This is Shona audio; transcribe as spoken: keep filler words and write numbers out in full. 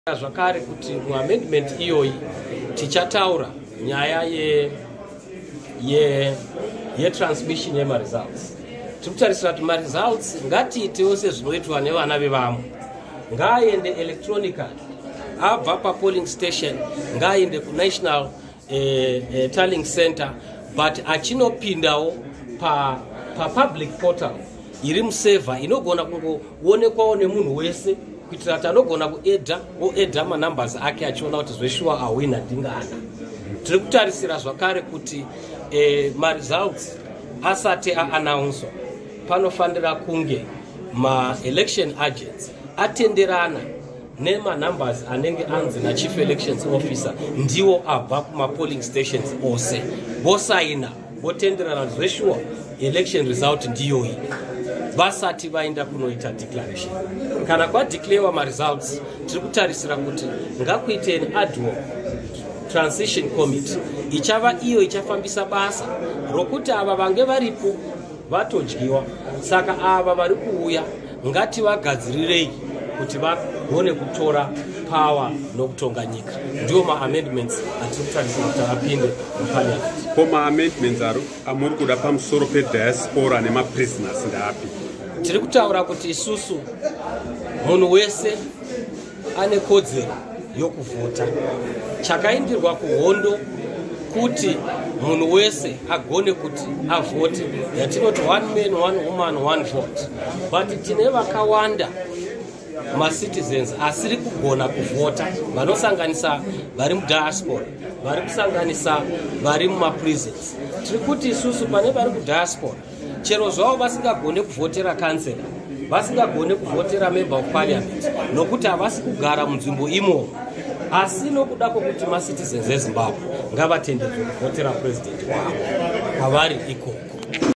Zvakare kuti muamendment iyoyi tichataura nyaya ye ye ye transmission yema results. Tikutarisira kuti ma results ngatiitewo sezvinoitwa nevana vevamwe. Ngaaende electronically. Abva pa polling station ngaaende ku National eh, eh, Tallying Center, but achinopindawo pa pa public portal iri muserver inogona kungoonekwawo nemunhu wese kuitira kuti anogona kuedha oedha manumbers ake achiona kuti zveshuwa awina ndingana. Tiri kutarisira zvakare kuti eh, ma results asati aannounced panofanira kunge ma election agents atenderana nema numbers anenge anzi na chief elections officer ndiwo abva kuma polling stations ose vosaina votenderana zveshuwa election result ndiyo iyi vasati vaenda kunoita declaration. Kana kwa declare ma results tiri kutarisira kuti ngakuite an ad hoc transition committee ichava iyo ichafambisa basa rokuti ava vange varipo vatodyiwa. Saka ava vari kuuya ngati vagadzirirei kuti vagone kutora power nokutonga nyika. Ndiwo ma amendments atiri kutarisira kuti apinde muparliament. Ko ma amendments amuri kuda pamusoro pediaspora nema prisoners ndapi? Tiri kutaura kuti isusu munhu wese ane kodzero yokuvhota. Chakaindirwa kuhondo kuti munhu wese agone kuti avhote, yatinoti one man one woman one vote. But tine vakawanda ma citizens asiri kugona kuvhota, vanosanganisa vari mudiaspora, vari kusanganisa vari muma prisons. Tiri kuti isusu pane vari kudiaspora chero zvavo vasingagone kuvhotera kansela, vasingagone kuvhotera member of parliament nokuti havasi kugara munzvimbo imomo, asi nokuda kwokuti ma citizens eZimbabwe ngavatendedzwe kuvhotera president wavo kwavari ikoko.